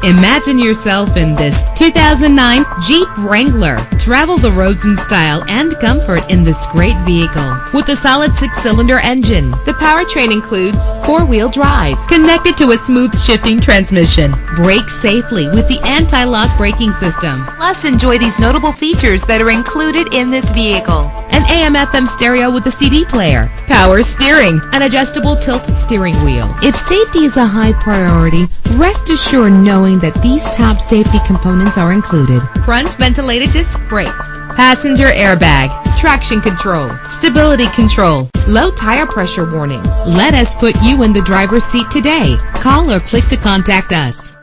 Imagine yourself in this 2009 Jeep Wrangler. Travel the roads in style and comfort in this great vehicle. With a solid 6-cylinder engine, the powertrain includes 4-wheel drive, connected to a smooth shifting transmission. Brake safely with the anti-lock braking system. Plus, enjoy these notable features that are included in this vehicle: an AM/FM stereo with a CD player, power steering, an adjustable tilt steering wheel. If safety is a high priority, rest assured knowing that these top safety components are included: front ventilated disc brakes, passenger airbag, traction control, stability control, low tire pressure warning. Let us put you in the driver's seat today. Call or click to contact us.